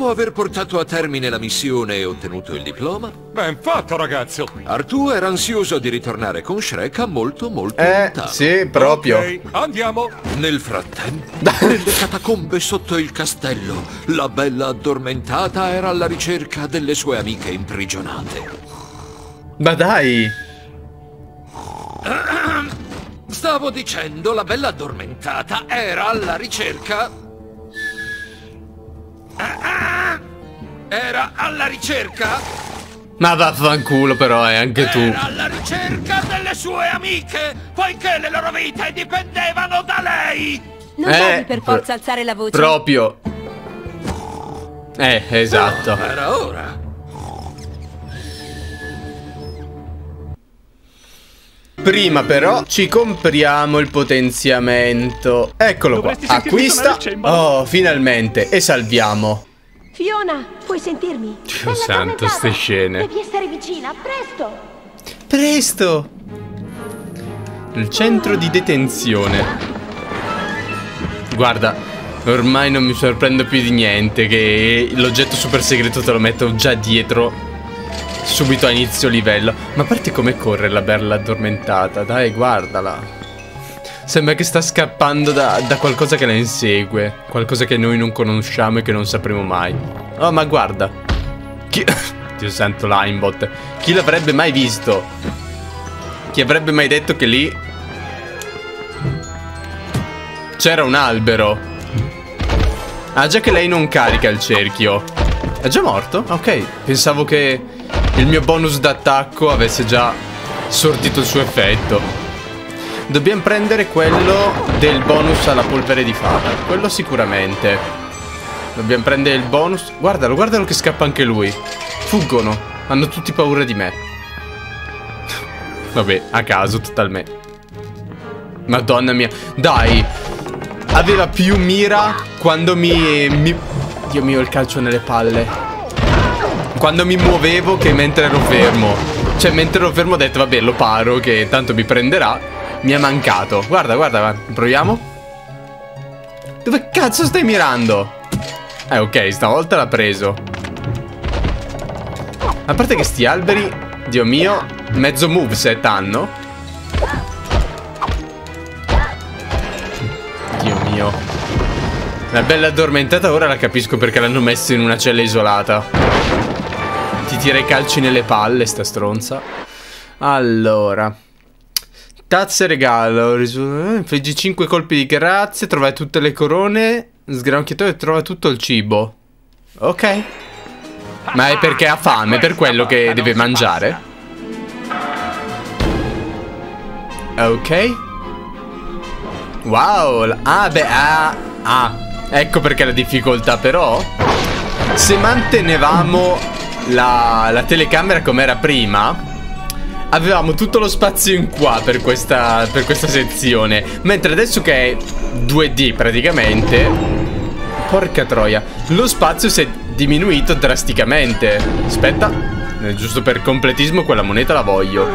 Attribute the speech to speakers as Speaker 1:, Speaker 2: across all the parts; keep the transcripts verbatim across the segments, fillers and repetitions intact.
Speaker 1: Dopo aver portato a termine la missione e ottenuto il diploma,
Speaker 2: ben fatto, ragazzo.
Speaker 1: Artù era ansioso di ritornare con Shrek a molto molto
Speaker 3: Eh,
Speaker 1: lontano.
Speaker 3: sì, proprio.
Speaker 2: Ok, andiamo.
Speaker 1: Nel frattempo, nelle catacombe sotto il castello, la bella addormentata era alla ricerca delle sue amiche imprigionate.
Speaker 3: Ma dai!
Speaker 1: Stavo dicendo, la bella addormentata era alla ricerca... Era alla ricerca...
Speaker 3: Ma vaffanculo però, eh, anche tu.
Speaker 1: Era alla ricerca delle sue amiche, poiché le loro vite dipendevano da lei.
Speaker 4: Non
Speaker 3: Eh,
Speaker 4: devi per forza
Speaker 3: pro-
Speaker 4: alzare la voce.
Speaker 3: Proprio. Eh, esatto.
Speaker 1: Era ora.
Speaker 3: Prima però ci compriamo il potenziamento. Eccolo qua.
Speaker 5: Dovresti sentirmi
Speaker 3: Acquista.
Speaker 5: suonare il cembalo.
Speaker 3: Oh, finalmente. E salviamo.
Speaker 4: Fiona, puoi sentirmi?
Speaker 3: Dio santo, ste scene.
Speaker 4: Devi essere vicina, presto.
Speaker 3: Presto. Il centro di detenzione. Guarda, ormai non mi sorprendo più di niente che l'oggetto super segreto te lo metto già dietro, subito a inizio livello. Ma a parte come corre la bella addormentata, dai, guardala. Sembra che sta scappando da, da qualcosa che la insegue, qualcosa che noi non conosciamo e che non sapremo mai. Oh, ma guarda. Chi... Dio santo, Linebot. Chi l'avrebbe mai visto? Chi avrebbe mai detto che lì c'era un albero? Ah, già che lei non carica il cerchio. È già morto? Ok, pensavo che il mio bonus d'attacco avesse già sortito il suo effetto. Dobbiamo prendere quello del bonus alla polvere di fata. Quello sicuramente. Dobbiamo prendere il bonus. Guardalo, guardalo che scappa anche lui. Fuggono. Hanno tutti paura di me. Vabbè, a caso totalmente. Madonna mia. Dai. Aveva più mira quando mi, mi... Dio mio, il calcio nelle palle. Quando mi muovevo che mentre ero fermo. Cioè, mentre ero fermo ho detto, vabbè, lo paro che tanto mi prenderà. Mi è mancato. Guarda, guarda, guarda. Proviamo. Dove cazzo stai mirando? Eh, ok, stavolta l'ha preso. A parte che sti alberi, Dio mio, mezzo moveset hanno. Dio mio. La bella addormentata ora la capisco perché l'hanno messo in una cella isolata. Ti tira i calci nelle palle, sta stronza. Allora. Tazze regalo. Infliggi cinque colpi di grazia. Trova tutte le corone. Sgranocchiatore e trova tutto il cibo. Ok. Ma è perché ha fame, per quello che deve mangiare. Ok. Wow. Ah, beh, ah, ah. Ecco perché la difficoltà, però. Se mantenevamo la, la telecamera come era prima, avevamo tutto lo spazio in qua per questa, per questa sezione. Mentre adesso che è due D praticamente, porca troia, lo spazio si è diminuito drasticamente. Aspetta, giusto per completismo quella moneta la voglio.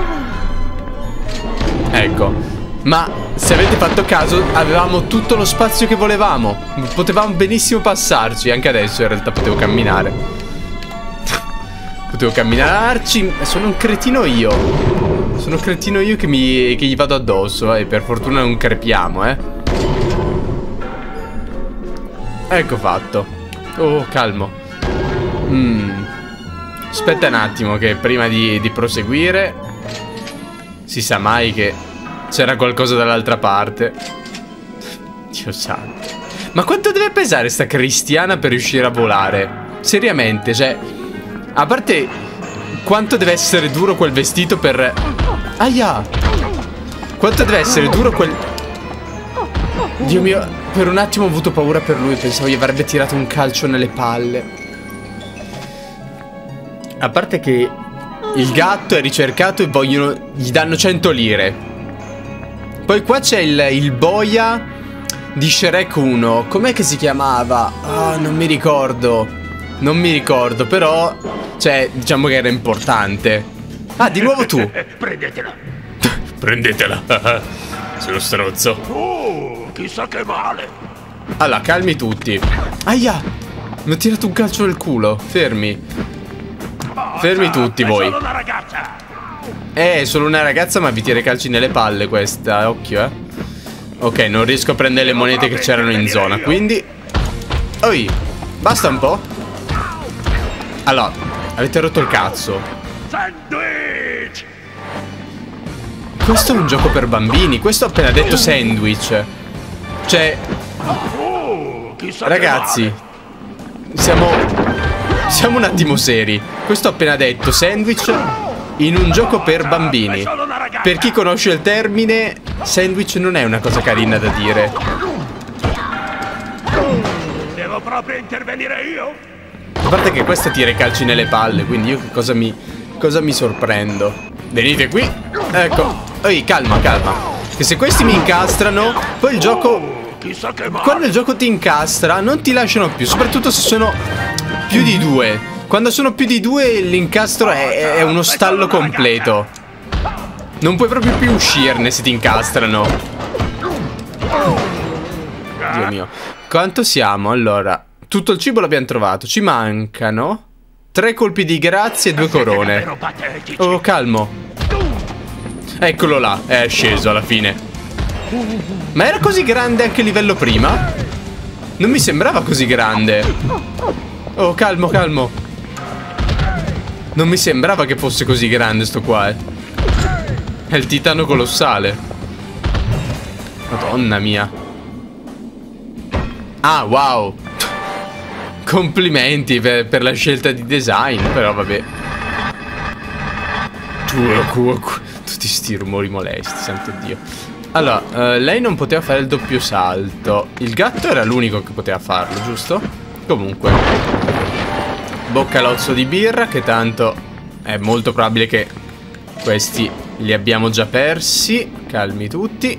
Speaker 3: Ecco. Ma se avete fatto caso avevamo tutto lo spazio che volevamo. Potevamo benissimo passarci. Anche adesso in realtà potevo camminare. Potevo camminarci. Sono un cretino io. Sono un cretino io che, mi, che gli vado addosso. E eh. per fortuna non crepiamo, eh. Ecco fatto. Oh, calmo. mm. Aspetta un attimo che prima di, di proseguire, si sa mai che c'era qualcosa dall'altra parte. Dio santo. Ma quanto deve pesare sta cristiana per riuscire a volare? Seriamente, cioè, a parte quanto deve essere duro quel vestito per... Aia! Quanto deve essere duro quel... Dio mio, per un attimo ho avuto paura per lui. Pensavo gli avrebbe tirato un calcio nelle palle. A parte che il gatto è ricercato e vogliono... gli danno cento lire. Poi qua c'è il, il boia di Shrek uno. Com'è che si chiamava? Ah, oh, non mi ricordo. Non mi ricordo, però... cioè, diciamo che era importante. Ah, di nuovo tu.
Speaker 6: Prendetela.
Speaker 3: Prendetela. Sei lo strozzo.
Speaker 6: Oh, chissà che male.
Speaker 3: Allora, calmi tutti. Aia. Mi ha tirato un calcio nel culo. Fermi. Fermi tutti voi.
Speaker 5: È solo una ragazza.
Speaker 3: Eh, è solo una ragazza, ma vi tira i calci nelle palle questa. Occhio, eh. Ok, non riesco a prendere le monete che c'erano in zona, quindi... Oi, basta un po'. Allora, avete rotto il cazzo.
Speaker 5: Sandwich.
Speaker 3: Questo è un gioco per bambini. Questo ha appena detto sandwich. Cioè,
Speaker 5: Oh, chissà che
Speaker 3: ragazzi,
Speaker 5: male.
Speaker 3: siamo Siamo un attimo seri. Questo ha appena detto sandwich in un gioco per bambini. Per chi conosce il termine, sandwich non è una cosa carina da dire.
Speaker 5: Devo proprio intervenire io?
Speaker 3: A parte che questa tira i calci nelle palle, quindi io che cosa mi cosa mi sorprendo? Venite qui. Ecco. Ehi, calma, calma. Che se questi mi incastrano, poi il gioco...
Speaker 5: Chissà che male.
Speaker 3: Quando il gioco ti incastra, non ti lasciano più. Soprattutto se sono più di due. Quando sono più di due, l'incastro è, è uno stallo completo. Non puoi proprio più uscirne se ti incastrano. Dio mio. Quanto siamo? Allora, tutto il cibo l'abbiamo trovato. Ci mancano tre colpi di grazia e due corone. Oh, calmo. Eccolo là, è sceso alla fine. Ma era così grande anche il livello prima? Non mi sembrava così grande. Oh, calmo, calmo. Non mi sembrava che fosse così grande sto qua, eh. È il titano colossale. Madonna mia. Ah, wow. Complimenti per, per la scelta di design. Però vabbè. Tutti sti rumori molesti, santo Dio. Allora, uh, lei non poteva fare il doppio salto. Il gatto era l'unico che poteva farlo, giusto? Comunque, boccalozzo di birra, che tanto è molto probabile che questi li abbiamo già persi. Calmi tutti.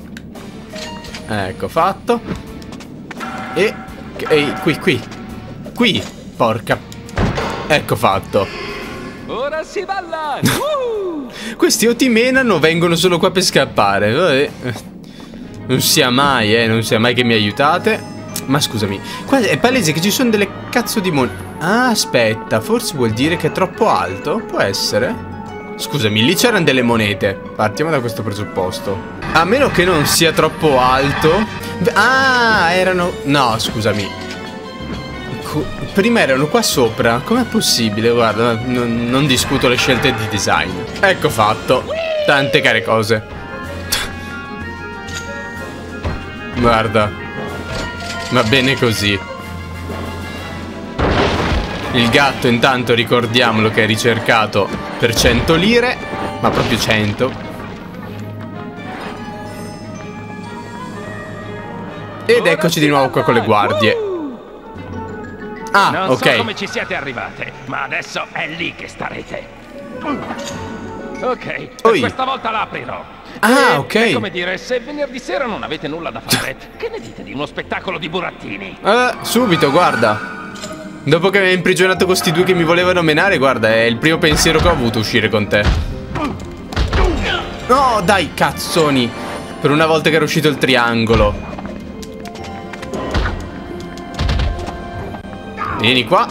Speaker 3: Ecco fatto. E, e qui, qui Qui, porca. Ecco fatto.
Speaker 2: Ora si balla! uh!
Speaker 3: Questi o ti menano o vengono solo qua per scappare. Vabbè. Non sia mai, eh, non sia mai che mi aiutate. Ma scusami, qua è palese che ci sono delle cazzo di monete. Ah, aspetta, forse vuol dire che è troppo alto? Può essere? Scusami, lì c'erano delle monete. Partiamo da questo presupposto. A meno che non sia troppo alto. Ah, erano... No, scusami. Prima erano qua sopra. Com'è possibile? Guarda, non, non discuto le scelte di design. Ecco fatto. Tante care cose. Guarda. Va bene così. Il gatto intanto ricordiamolo che è ricercato per cento lire. Ma proprio cento. Ed eccoci di nuovo qua con le guardie. Ah,
Speaker 5: non
Speaker 3: ok.
Speaker 5: so come ci siete arrivate, ma adesso è lì che starete. Ok, per
Speaker 3: Oi.
Speaker 5: questa volta la aprirò.
Speaker 3: Ah,
Speaker 5: E,
Speaker 3: ok.
Speaker 5: è come dire, se venerdì sera non avete nulla da fare, che ne dite di uno spettacolo di burattini?
Speaker 3: Eh, subito, guarda. Dopo che mi hai imprigionato con questi due che mi volevano menare, guarda, è il primo pensiero che ho avuto uscire con te. No, dai, cazzoni. Per una volta che era uscito il triangolo. Vieni qua.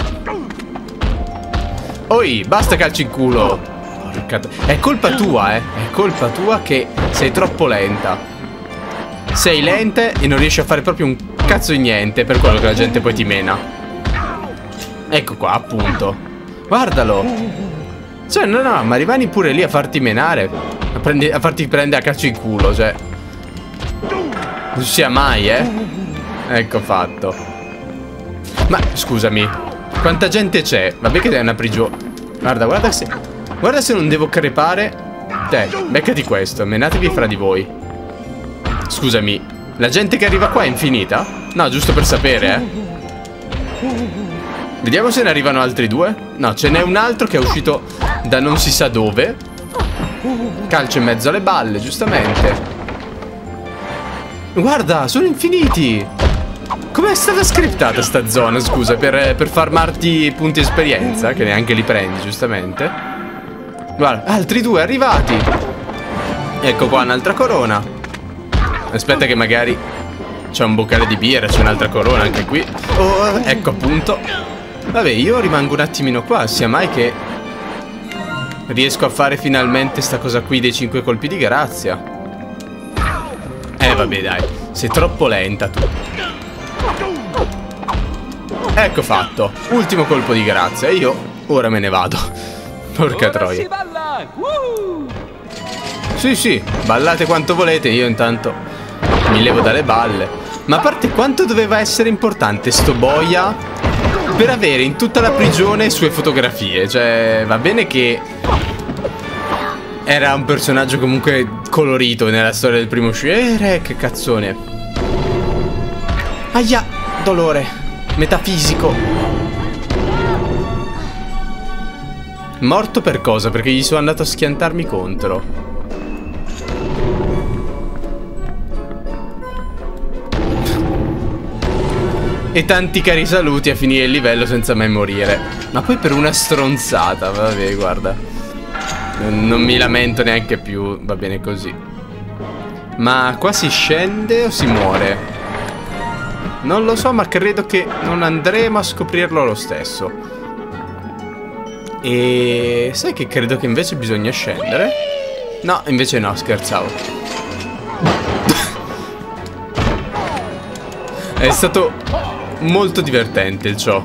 Speaker 3: Oi, basta calci in culo. Porca... È colpa tua, eh. È colpa tua che sei troppo lenta. Sei lenta e non riesci a fare proprio un cazzo di niente. Per quello che la gente poi ti mena. Ecco qua, appunto. Guardalo. Cioè, no, no, ma rimani pure lì a farti menare. A, prendi... a farti prendere a calci in culo, cioè. Non sia mai, eh. Ecco fatto. Ma scusami, quanta gente c'è? Vabbè che è una prigione. Guarda, guarda se Guarda se non devo crepare. Te, beccati questo, menatevi fra di voi. Scusami, la gente che arriva qua è infinita? No, giusto per sapere, eh. Vediamo se ne arrivano altri due. No, ce n'è un altro che è uscito da non si sa dove. Calcio in mezzo alle balle, giustamente. Guarda, sono infiniti. Com'è stata scriptata sta zona, scusa, per, per farmarti punti esperienza, che neanche li prendi, giustamente. Guarda, altri due arrivati. Ecco qua un'altra corona. Aspetta che magari C'è un boccale di birra, c'è un'altra corona anche qui. Oh, ecco appunto. Vabbè, io rimango un attimino qua, sia mai che riesco a fare finalmente sta cosa qui dei cinque colpi di grazia. Eh vabbè dai, sei troppo lenta tu. Ecco fatto, ultimo colpo di grazia e io ora me ne vado. Porca
Speaker 2: Ora
Speaker 3: troia.
Speaker 2: si balla! Woo!
Speaker 3: Sì sì, ballate quanto volete, io intanto mi levo dalle balle. Ma a parte quanto doveva essere importante sto boia per avere in tutta la prigione sue fotografie. Cioè, va bene che era un personaggio comunque colorito nella storia del primo uscire. Eh, che cazzone. Aia, dolore metafisico. Morto per cosa? Perché gli sono andato a schiantarmi contro. E tanti cari saluti a finire il livello senza mai morire. Ma poi per una stronzata. Vabbè, guarda, non mi lamento neanche più. Va bene così. Ma qua si scende o si muore? Non lo so, ma credo che non andremo a scoprirlo lo stesso. E sai che credo che invece bisogna scendere? No, invece no, scherzavo. È stato molto divertente il ciò.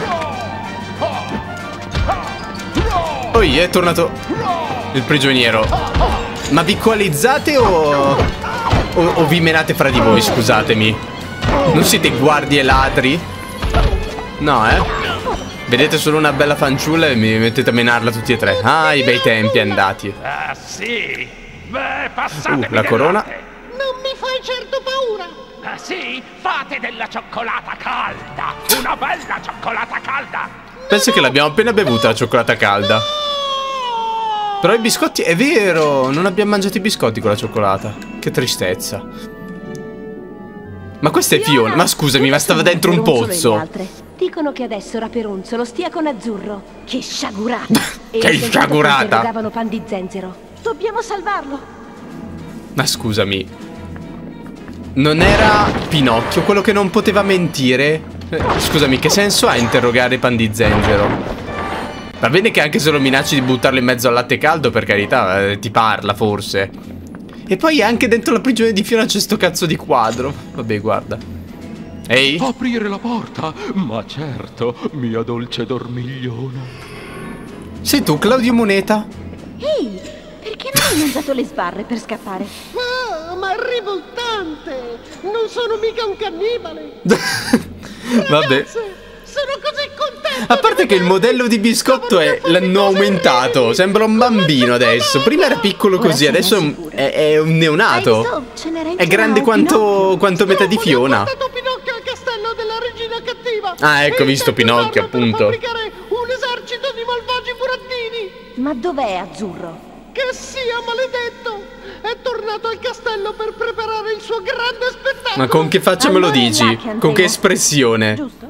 Speaker 3: Poi è tornato il prigioniero. Ma vi coalizzate o, o, o vi menate fra di voi, scusatemi? Non siete guardie ladri? No, eh? Vedete solo una bella fanciulla e mi mettete a menarla tutti e tre. Ah, i bei tempi andati.
Speaker 5: Ah, sì? Beh, passate.
Speaker 3: Uh, la corona.
Speaker 6: Non mi fai certo paura.
Speaker 5: Ah, sì? Fate della cioccolata calda. Una bella cioccolata calda.
Speaker 3: Penso che l'abbiamo appena bevuta la cioccolata calda. Però i biscotti, è vero, non abbiamo mangiato i biscotti con la cioccolata. Che tristezza. Ma questa è Fiona. Ma scusami, ma stava dentro un pozzo.
Speaker 4: Dicono che adesso Raperonzolo stia con Azzurro. Che sciagurata.
Speaker 3: Che sciagurata.
Speaker 4: Davano pan di zenzero. Dobbiamo salvarlo.
Speaker 3: Ma scusami, non era Pinocchio quello che non poteva mentire? Eh, scusami, che senso ha interrogare pan di zenzero? Va bene che anche se lo minacci di buttarlo in mezzo al latte caldo, per carità, eh, ti parla forse. E poi anche dentro la prigione di Fiona c'è sto cazzo di quadro. Vabbè, guarda. Ehi?
Speaker 1: Aprire la porta? Ma certo, mia dolce dormigliona.
Speaker 3: Sei tu, Claudio Moneta?
Speaker 4: Ehi, perché non hai mangiato le sbarre per scappare?
Speaker 6: Ah, ma è rivoltante. Non sono mica un cannibale.
Speaker 3: Vabbè.
Speaker 6: Ragazze, sono così contento.
Speaker 3: A parte che il modello di biscotto è l'hanno aumentato. Sembra un bambino adesso. Prima era piccolo così, adesso è un, è, è un neonato. È grande quanto, quanto metà di Fiona.
Speaker 6: Ho portato Pinocchio al castello della regina cattiva.
Speaker 3: Ah, ecco,
Speaker 6: E
Speaker 3: visto
Speaker 6: intendo
Speaker 3: Pinocchio,
Speaker 6: usarlo per
Speaker 3: appunto.
Speaker 6: fabbricare un esercito di malvagi burattini.
Speaker 4: Ma dov'è Azzurro?
Speaker 6: Che sia maledetto. È tornato al castello per preparare il suo grande spettacolo.
Speaker 3: Ma con che faccia me lo
Speaker 4: Allora è là
Speaker 3: dici?
Speaker 4: che
Speaker 3: Con
Speaker 4: andremo.
Speaker 3: che espressione?
Speaker 4: Giusto?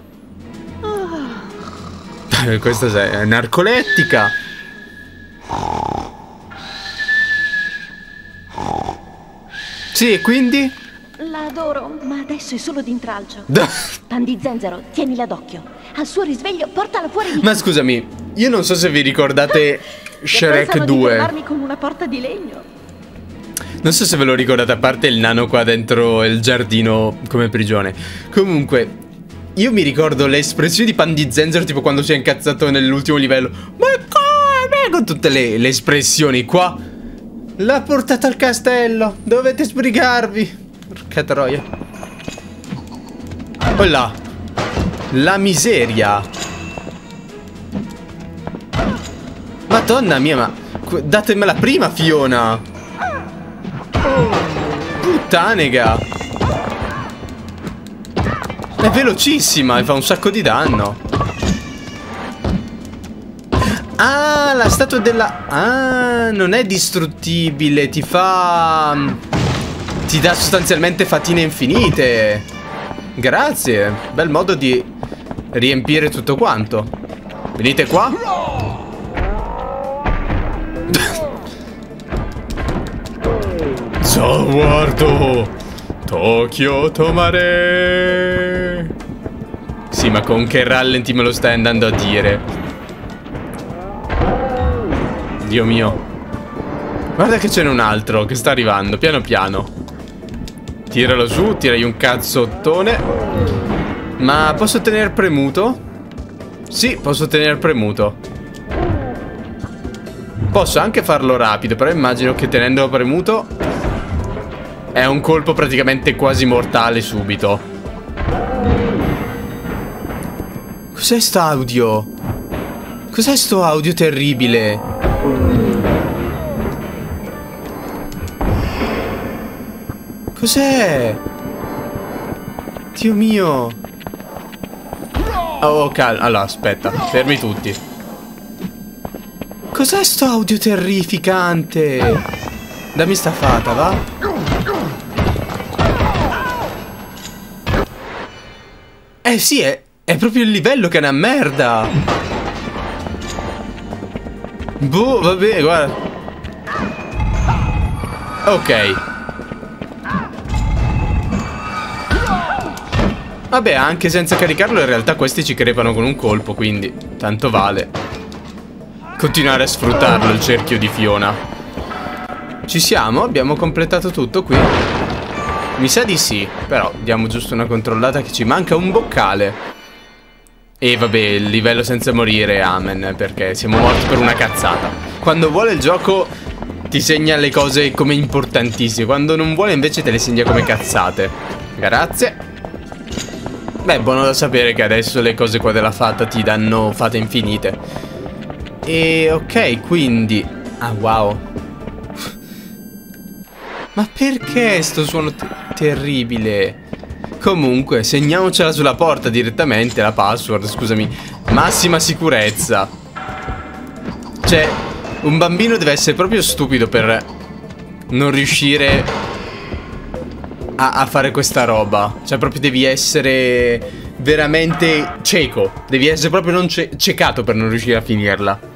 Speaker 3: Questa è narcolettica. Sì, e quindi?
Speaker 4: La adoro, ma adesso è solo d'intralcio. Pan di zenzero, tienila d'occhio. Al suo risveglio portala fuori di...
Speaker 3: Ma scusami, io non so se vi ricordate Shrek
Speaker 4: Pensavo di
Speaker 3: due.
Speaker 4: fermarmi con una porta di legno.
Speaker 3: Non so se ve lo ricordate, a parte il nano qua dentro il giardino come prigione. Comunque, io mi ricordo le espressioni di Pan di zenzero, tipo quando si è incazzato nell'ultimo livello. Ma come? Con tutte le, le espressioni qua. L'ha portata al castello, dovete sbrigarvi. Porca troia. Oh là. La miseria. Madonna mia, ma datemela prima, Fiona. Puttanega. È velocissima e fa un sacco di danno. Ah, la statua della... Ah, non è distruttibile. Ti fa... Ti dà sostanzialmente fatine infinite. Grazie. Bel modo di riempire tutto quanto. Venite qua. Ciao, guardo. Tokyo Tomare. Sì, ma con che rallenti me lo stai andando a dire? Dio mio. Guarda che ce n'è un altro che sta arrivando, piano piano. Tiralo su, tiragli un cazzottone. Ma posso tenere premuto? Sì, posso tenere premuto. Posso anche farlo rapido, però immagino che tenendolo premuto è un colpo praticamente quasi mortale subito. Cos'è sto audio? Cos'è sto audio terribile? Cos'è? Dio mio. Oh, calma. Allora, aspetta. Fermi tutti. Cos'è sto audio terrificante? Dammi sta fata, va? Eh sì, è, è proprio il livello che è una merda. Boh, vabbè, guarda. Ok. Vabbè, anche senza caricarlo in realtà questi ci crepano con un colpo, quindi tanto vale continuare a sfruttarlo il cerchio di Fiona. Ci siamo? Abbiamo completato tutto qui? Mi sa di sì, però diamo giusto una controllata che ci manca un boccale. E vabbè, il livello senza morire, amen, perché siamo morti per una cazzata. Quando vuole il gioco ti segna le cose come importantissime, quando non vuole invece te le segna come cazzate. Grazie. Beh, buono da sapere che adesso le cose qua della fata ti danno fate infinite. E ok, quindi... Ah, wow. Ma perché sto suono te terribile? Comunque, segniamocela sulla porta direttamente, la password, scusami. Massima sicurezza. Cioè, un bambino deve essere proprio stupido per non riuscire... A, a fare questa roba. Cioè proprio devi essere veramente cieco. Devi essere proprio non ce ciecato per non riuscire a finirla.